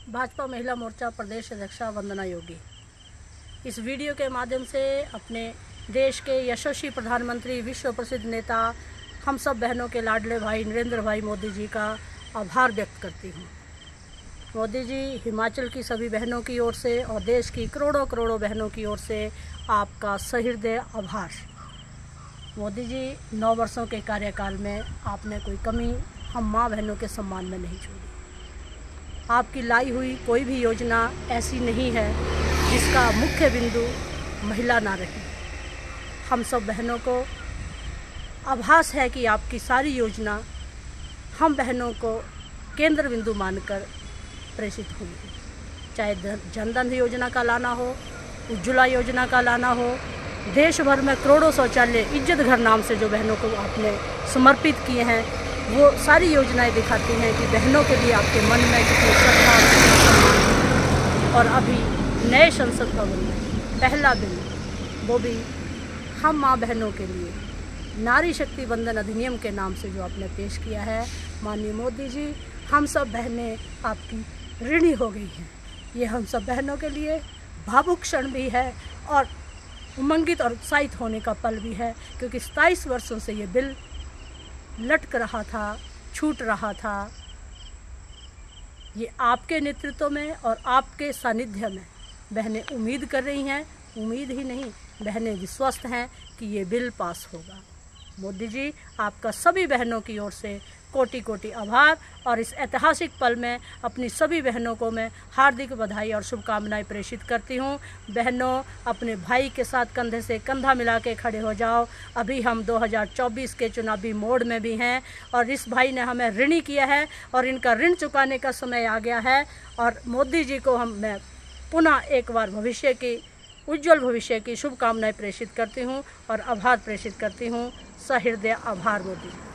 भाजपा महिला मोर्चा प्रदेश अध्यक्षा वंदना योगी इस वीडियो के माध्यम से अपने देश के यशस्वी प्रधानमंत्री, विश्व प्रसिद्ध नेता, हम सब बहनों के लाडले भाई नरेंद्र भाई मोदी जी का आभार व्यक्त करती हूँ। मोदी जी, हिमाचल की सभी बहनों की ओर से और देश की करोड़ों करोड़ों बहनों की ओर से आपका सहृदय आभार। मोदी जी, 9 वर्षों के कार्यकाल में आपने कोई कमी हम माँ बहनों के सम्मान में नहीं छोड़ी। आपकी लाई हुई कोई भी योजना ऐसी नहीं है जिसका मुख्य बिंदु महिला ना रही। हम सब बहनों को आभास है कि आपकी सारी योजना हम बहनों को केंद्र बिंदु मानकर प्रेषित हुई है। चाहे जनधन योजना का लाना हो, उज्ज्वला योजना का लाना हो, देश भर में करोड़ों शौचालय इज्जत घर नाम से जो बहनों को आपने समर्पित किए हैं, वो सारी योजनाएं दिखाती हैं कि बहनों के लिए आपके मन में कितनी श्रद्धा, कितनी सम्मान। और अभी नए संसद भवन में पहला बिल, वो भी हम माँ बहनों के लिए नारी शक्ति वंदन अधिनियम के नाम से जो आपने पेश किया है। माननीय मोदी जी, हम सब बहनें आपकी ऋणी हो गई हैं। ये हम सब बहनों के लिए भावुक क्षण भी है और उमंगित और उत्साहित होने का पल भी है, क्योंकि 27 वर्षों से ये बिल लटक रहा था, छूट रहा था। ये आपके नेतृत्व में और आपके सानिध्य में बहनें उम्मीद कर रही हैं। उम्मीद ही नहीं, बहनें विश्वस्त हैं कि ये बिल पास होगा। मोदी जी, आपका सभी बहनों की ओर से कोटि कोटि आभार और इस ऐतिहासिक पल में अपनी सभी बहनों को मैं हार्दिक बधाई और शुभकामनाएं प्रेषित करती हूं। बहनों, अपने भाई के साथ कंधे से कंधा मिला के खड़े हो जाओ। अभी हम 2024 के चुनावी मोड़ में भी हैं और इस भाई ने हमें ऋणी किया है और इनका ऋण चुकाने का समय आ गया है। और मोदी जी को मैं पुनः एक बार भविष्य की, उज्जवल भविष्य की शुभकामनाएं प्रेषित करती हूँ और आभार प्रेषित करती हूँ। सहृदय आभार मोदी जी।